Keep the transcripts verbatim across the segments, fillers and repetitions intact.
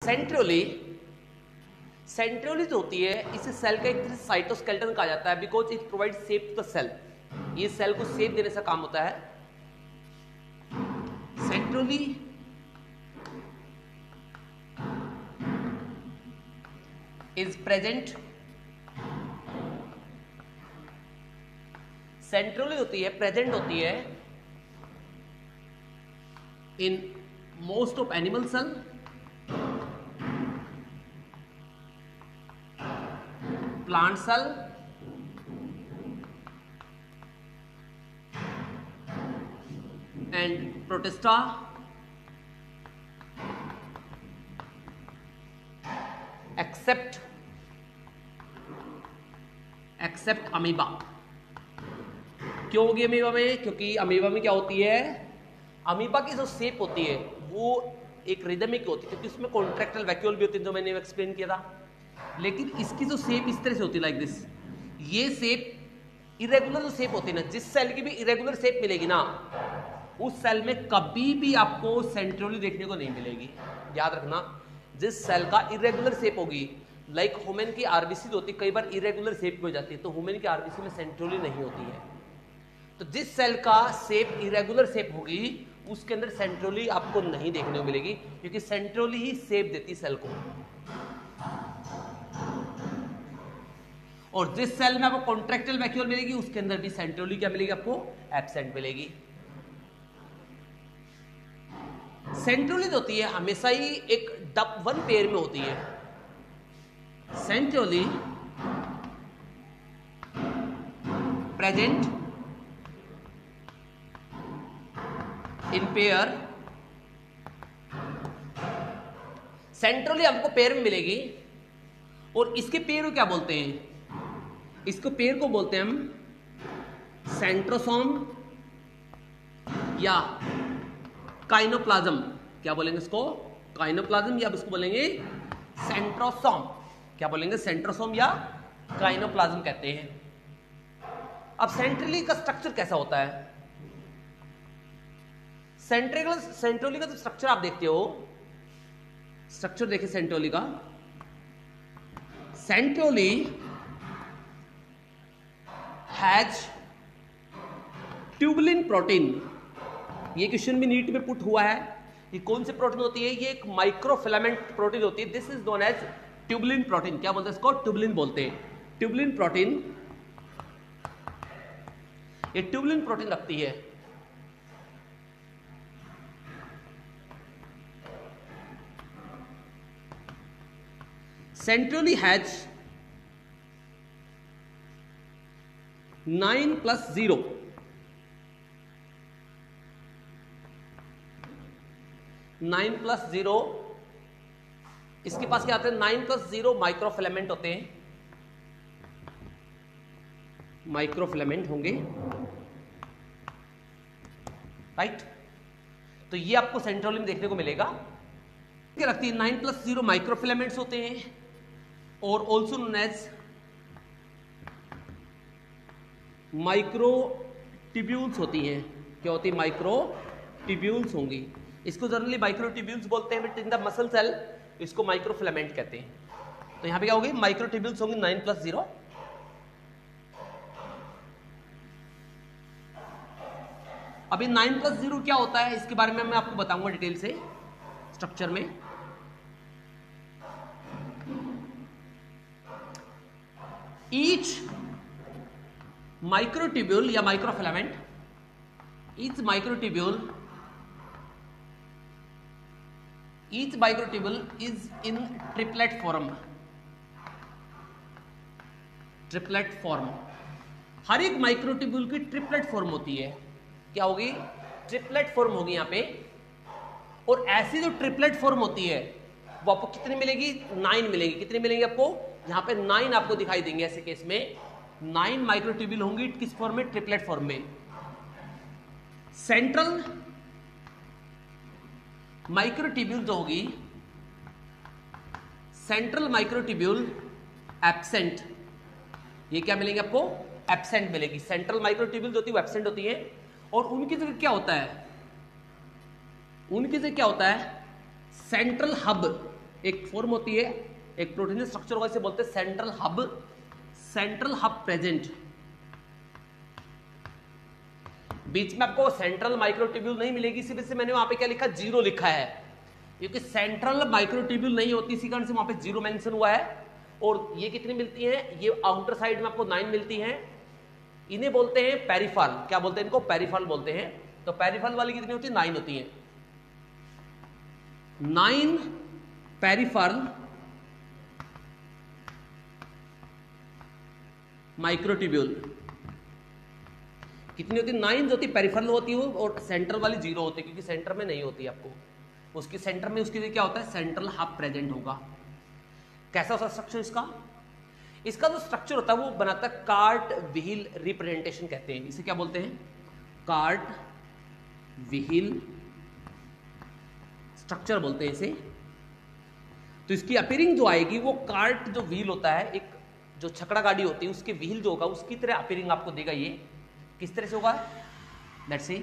सेंट्रोली सेंट्रोली जो होती है इसे सेल का एक साइटोस्केलेटन कहा जाता है because it provide shape to the cell. ये सेल को शेप देने से काम होता है। सेंट्रोली इज प्रेजेंट सेंट्रोली होती है प्रेजेंट होती है in most of animal cell, plant cell, and protista, except except amoeba. क्यों होगी अमीबा में? क्योंकि अमीबा में क्या होती है, अमीबा की जो शेप होती है वो एक रिदमिक होती है क्योंकि उसमें कॉन्ट्रैक्टाइल वैक्यूल भी होती है जो मैंने एक्सप्लेन किया था। लेकिन इसकी जो शेप इस तरह से होती है लाइक दिस। ये शेप इरेगुलर जो शेप होती है ना, जिस सेल की भी इरेगुलर शेप मिलेगी ना उस सेल में कभी भी आपको सेंट्रोली देखने को नहीं मिलेगी। याद रखना, जिस सेल का इरेगुलर शेप होगी, लाइक ह्यूमन की आरबीसी होती है कई बार इरेगुलर शेप हो जाती है, तो ह्यूमन की आरबीसी में सेंट्रोली नहीं होती है। तो जिस सेल का शेप इरेगुलर शेप होगी उसके अंदर सेंट्रोली आपको नहीं देखने को मिलेगी क्योंकि सेंट्रोली ही शेप देती सेल को। और जिस सेल में आपको कॉन्ट्रैक्टाइल वैक्यूल मिलेगी उसके अंदर भी सेंट्रोली क्या मिलेगी आपको, एब्सेंट मिलेगी। सेंट्रोली होती है हमेशा ही एक डब वन पेयर में होती है। सेंट्रोली प्रेजेंट इन पेयर, सेंट्रोली आपको पेयर में मिलेगी। और इसके पेयर को क्या बोलते हैं? इसको पेयर को बोलते हैं हम सेंट्रोसोम या काइनोप्लाज्म। क्या बोलेंगे इसको? काइनोप्लाज्म, या इसको बोलेंगे सेंट्रोसोम। क्या बोलेंगे? सेंट्रोसोम या काइनोप्लाज्म कहते हैं। अब सेंट्रोली का स्ट्रक्चर कैसा होता है? सेंट्रोली सेंट्रोली का जो स्ट्रक्चर आप देखते हो, स्ट्रक्चर देखिए सेंट्रोली का। Centriole has tubulin protein. ये क्वेश्चन भी नीट में पुट हुआ है। ये कौन सी प्रोटीन होती है? ये एक माइक्रोफिलामेंट प्रोटीन होती है। This is known as tubulin protein. क्या बोलते हैं इसको? ट्यूबुलिन बोलते हैं। ट्यूबुलिन प्रोटीन, ये ट्यूबुलिन प्रोटीन रखती है। Centriole has nine plus zero nine plus zero इसके पास क्या आते हैं? नाइन प्लस जीरो माइक्रोफिलामेंट होते हैं। माइक्रोफिलामेंट होंगे, राइट। तो ये आपको सेंट्रोली में देखने को मिलेगा। क्या रखती है? नाइन प्लस जीरो माइक्रोफिलामेंट्स होते हैं और ऑल्सो नोन एज माइक्रोट्यूब्यूल्स होती हैं। क्या होती है? माइक्रोट्यूब्यूल्स होंगी। इसको जनरली माइक्रोट्यूब्यूल्स बोलते हैं, but in the muscle cell इसको माइक्रोफिलामेंट कहते हैं। तो यहां पे क्या होगी? माइक्रोट्यूब्यूल्स होंगी नाइन प्लस जीरो। अभी नाइन प्लस जीरो क्या होता है इसके बारे में मैं आपको बताऊंगा डिटेल से स्ट्रक्चर में। ईच माइक्रोट्यूब्यूल या microfilament, each microtubule each microtubule is in triplet form. Triplet form, हर एक माइक्रोट्यूब्यूल की ट्रिपलेट फॉर्म होती है। क्या होगी? ट्रिपलेट फॉर्म होगी यहां पे। और ऐसी जो ट्रिपलेट फॉर्म होती है वो आपको कितनी मिलेगी? नाइन मिलेगी। कितनी मिलेंगी आपको? यहां पे नाइन आपको दिखाई देंगे। ऐसे केस में नाइन माइक्रोट्यूब्यूल होंगी। किस फॉर्म में? ट्रिपलेट फॉर्म में। सेंट्रल माइक्रोट्यूब्यूल जो होगी, सेंट्रल माइक्रोट्यूब्यूल एब्सेंट, ये क्या मिलेंगे आपको? एब्सेंट मिलेगी। सेंट्रल माइक्रोट्यूब्यूल जो होती है वो एब्सेंट होती है। और उनकी जगह क्या होता है? उनकी जगह क्या होता है? सेंट्रल हब एक फॉर्म होती है, एक प्रोटीन स्ट्रक्चर होगा, इसे बोलते हैं central hub. Central hub present, बीच में आपको सेंट्रल माइक्रोट्यूब्यूल नहीं मिलेगी, इसी वजह से मैंने वहां पे क्या लिखा, जीरो लिखा है, क्योंकि सेंट्रल माइक्रोट्यूब्यूल नहीं होती, इसी कारण से वहां पे जीरो मेंशन हुआ है। और ये कितनी मिलती है, ये आउटर साइड में आपको नाइन मिलती है। इन्हें बोलते हैं पेरिफल, क्या बोलते हैं इनको, पेरिफल बोलते हैं। तो पेरिफल वाली कितनी होती है, नाइन होती है। नाइन पेरिफल माइक्रोट्यूब्यूल कितनी होती है, नाइन जो होती है पेरिफेरल होती है, और सेंट्रल वाली जीरो होती है, क्योंकि सेंटर में नहीं होती आपको, उसके सेंटर में उसके लिए क्या होता है, सेंट्रल हब प्रेजेंट होगा। कैसा होता है स्ट्रक्चर इसका, इसका जो स्ट्रक्चर होता है वो बनाता है कार्ट व्हील रिप्रेजेंटेशन कहते हैं, इसे क्या बोलते हैं, कार्ट व्हील स्ट्रक्चर बोलते हैं इसे। तो इसकी अपीयरिंग जो आएगी वो कार्ट जो व्हील होता है, एक जो छकड़ा गाड़ी होती है उसके व्हील जो होगा उसकी तरह अपीयरिंग आपको देगा। ये किस तरह से होगा, लेट्स सी।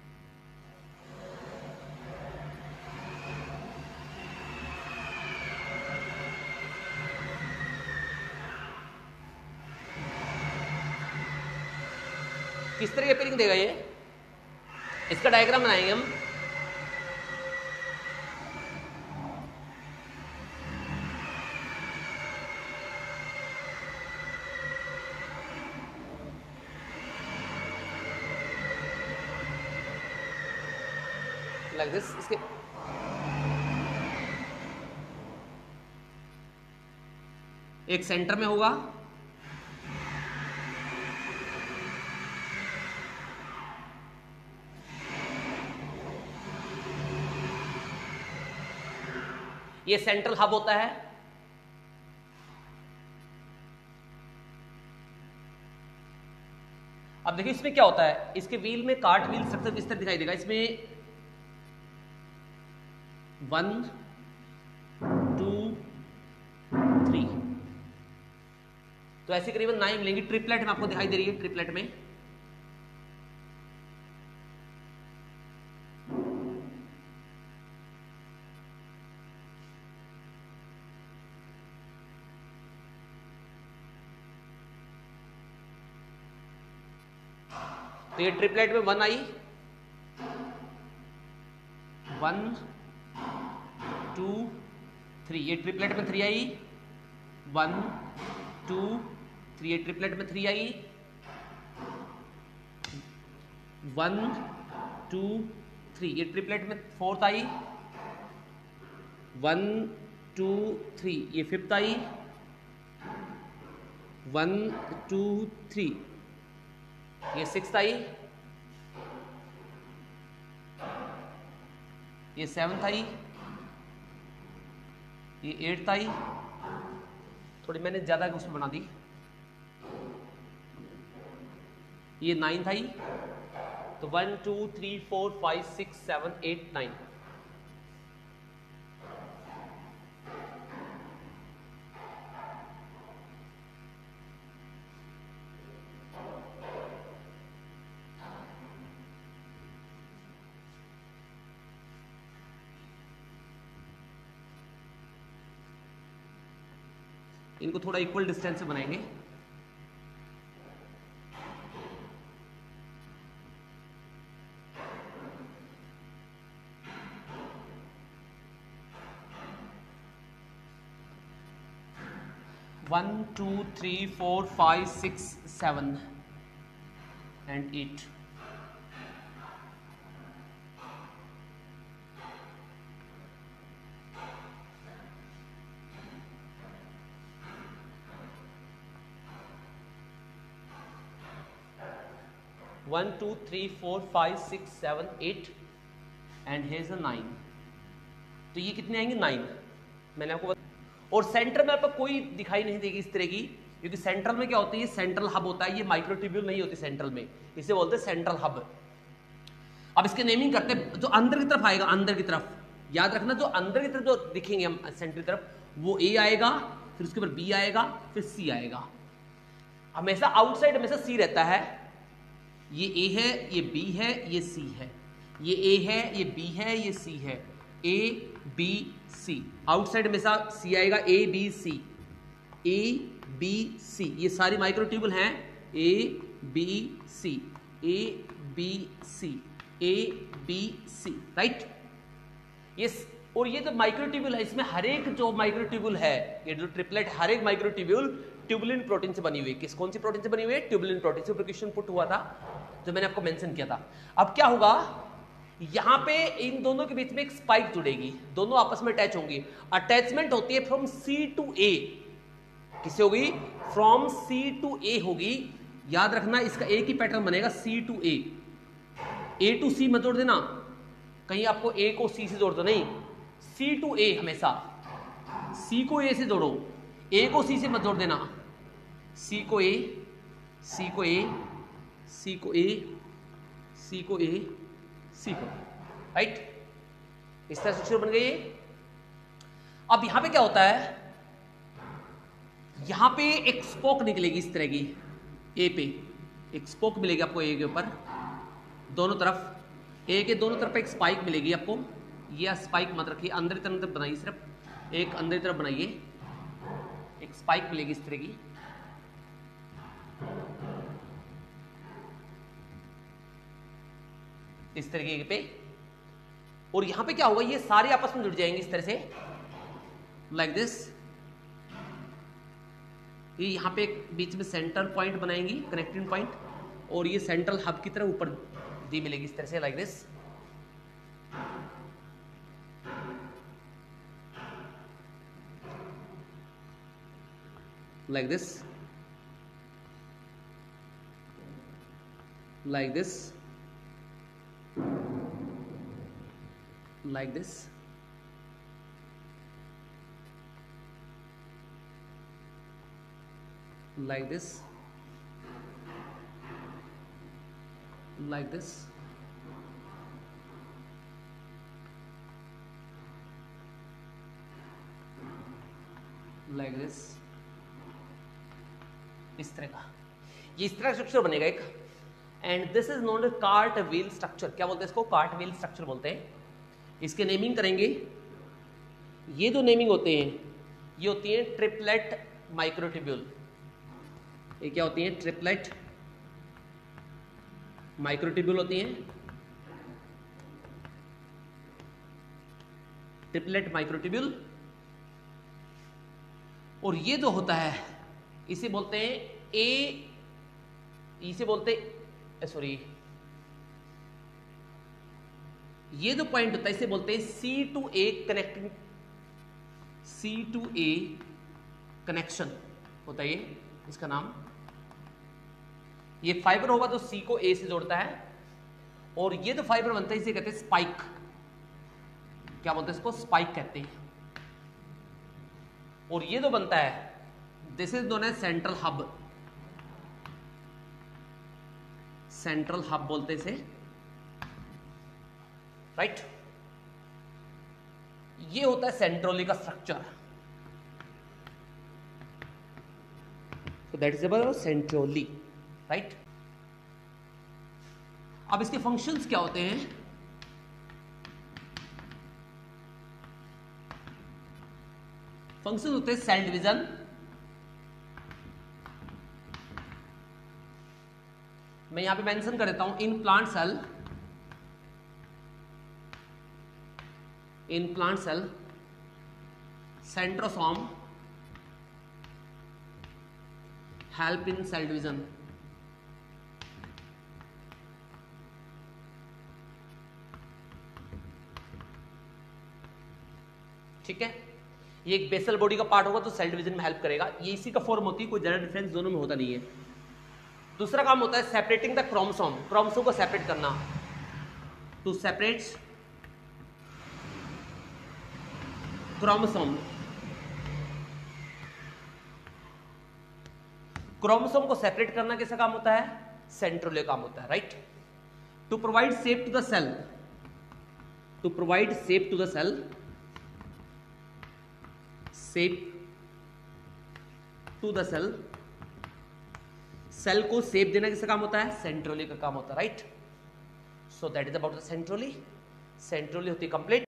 किस तरह की अपीयरिंग देगा ये, इसका डायग्राम बनाएंगे हम। Like this, इसके एक सेंटर में होगा, ये सेंट्रल हब होता है। अब देखिए इसमें क्या होता है, इसके व्हील में कार्ट व्हील स्ट्रक्चर किस तरह दिखाई देगा, इसमें वन टू थ्री, तो ऐसे करीबन नाइन मिलेंगी। ट्रिपलेट में आपको दिखाई दे रही है, ट्रिपलेट में तो ये ट्रिपलेट में वन आई, वन टू थ्री, ये ट्रिपलेट में थ्री आई, वन टू थ्री, ये ट्रिपलेट में थ्री आई, वन टू थ्री, ये ट्रिपलेट में फोर्थ आई, वन टू थ्री, ये फिफ्थ आई, वन टू थ्री, ये सिक्स्थ आई, ये सेवंथ आई, ये एट्थ आई, थोड़ी मैंने ज्यादा उसमें बना दी, ये नाइन्थ आई। तो one two three four five six seven eight nine, इनको थोड़ा इक्वल डिस्टेंस से बनाएंगे। One two three four five six seven and eight. One two three four five six seven eight and has a nine. तो ये कितने आएंगे, nine. मैंने आपको बता... और सेंटर में आपको कोई दिखाई नहीं देगी इस तरह की, क्योंकि सेंट्रल में क्या होती है, सेंट्रल हब होता है, ये माइक्रोट्यूब्यूल नहीं होती सेंट्रल में, इसे बोलते हैं सेंट्रल हब। अब इसके नेमिंग करते हैं, जो अंदर की तरफ आएगा, अंदर की तरफ याद रखना, जो अंदर की तरफ जो दिखेंगे हम सेंटर की तरफ, वो ए आएगा, फिर उसके ऊपर बी आएगा, फिर सी आएगा। हमेशा आउटसाइड हमेशा सी रहता है। ये ए है, ये बी है, ये सी है, ये ए है, ये बी है, ये सी है, ए बी सी, आउटसाइड हमेशा सी आएगा, ए बी सी, ए बी सी, ये सारी माइक्रोट्यूबुल हैं, A B C, A B C, A B C, right. ये और ये जो माइक्रोट्यूबुल है, इसमें हर एक जो माइक्रोट्यूबुल है, ये जो ट्रिपलेट, हर एक माइक्रोट्यूबुल ट्यूबुलिन प्रोटीन से बनी हुई है। किस कौन सी प्रोटीन से बनी हुई है? ट्यूबुलिन प्रोटीन से। क्वेश्चन पुट हुआ था जो मैंने आपको मेंशन किया था। अब क्या होगा, यहां पे इन दोनों के बीच में एक स्पाइक जुड़ेगी, दोनों आपस में अटैच होंगी। अटैचमेंट होती है फ्रॉम सी टू ए, किससे होगी? फ्रॉम सी टू ए होगी। याद रखना इसका एक ही पैटर्न बनेगा, सी टू ए, ए टू सी मत जोड़ देना, कहीं आपको ए को सी से जोड़ दो, नहीं, सी टू ए हमेशा, सी को ए से जोड़ो, ए को सी से मत जोड़ देना, सी को ए, सी को ए, सी को ए, सी को ए, सी को, राइट। इस तरह स्ट्रक्चर बन गई। अब यहां पे क्या होता है, यहां पे एक स्पोक निकलेगी इस तरह की, ए पे एक स्पोक मिलेगी आपको, ए के ऊपर दोनों तरफ, ए के दोनों तरफ एक स्पाइक मिलेगी आपको। ये स्पाइक मत रखिए, अंदर की तरफ बनाइए, सिर्फ एक अंदर की तरफ बनाइए, एक स्पाइक मिलेगी इस तरह की। इस तरीके पे, और यहां पे क्या होगा, ये सारे आपस में जुड़ जाएंगे इस तरह से, लाइक दिस। ये यहां पे एक बीच में सेंटर पॉइंट बनाएंगी, कनेक्टिंग पॉइंट, और ये सेंट्रल हब की तरह ऊपर दी मिलेगी इस तरह से, like this. Like this, like this, like this, like this, like this, like this, इस तरह का, ये इस तरह का स्ट्रक्चर बनेगा एक, and this is known as cart wheel structure. क्या बोलते हैं इसको? कार्ट व्हील स्ट्रक्चर बोलते हैं। इसके नेमिंग करेंगे, ये जो नेमिंग होते हैं ये होती है ट्रिपलेट माइक्रोट्यूब्यूल। ये क्या होती है? ट्रिपलेट माइक्रोट्यूब्यूल होती हैं, ट्रिपलेट माइक्रोट्यूब्यूल। और ये जो होता है इसे बोलते हैं ए, इसे बोलते सॉरी ये जो पॉइंट होता है इसे बोलते हैं C to A connecting, C to A connection होता है ये, इसका नाम। ये फाइबर होगा तो सी को ए से जोड़ता है, और ये जो फाइबर बनता है इसे कहते हैं स्पाइक। क्या बोलते हैं इसको? स्पाइक कहते हैं। और ये जो बनता है this is known as central hub, central hub बोलते हैं इसे, राइट। ये होता है सेंट्रोली का structure, so that is about centriole, right. अब इसके फंक्शंस क्या होते हैं? फंक्शन होते हैं सेल डिवीजन, मैं यहां पे मेंशन कर देता हूं, in plant cell, in plant cell centrosome help in cell division. ठीक है, ये एक बेसल बॉडी का पार्ट होगा तो सेल डिवीजन में हेल्प करेगा, ये इसी का फॉर्म होती है, कोई ज्यादा डिफरेंस दोनों में होता नहीं है। दूसरा काम होता है सेपरेटिंग द क्रोमोसोम, क्रोमोसोम को सेपरेट करना, टू सेपरेट क्रोमोसोम। क्रोमोसोम को सेपरेट करना किसका काम होता है? सेंट्रोले काम होता है, right. To provide shape to the cell, to provide shape to the cell, shape to the cell, cell को शेप देना किसका काम होता है? सेंट्रोली का काम होता है, right. So that is about the सेंट्रोली। सेंट्रोली होती है कंप्लीट,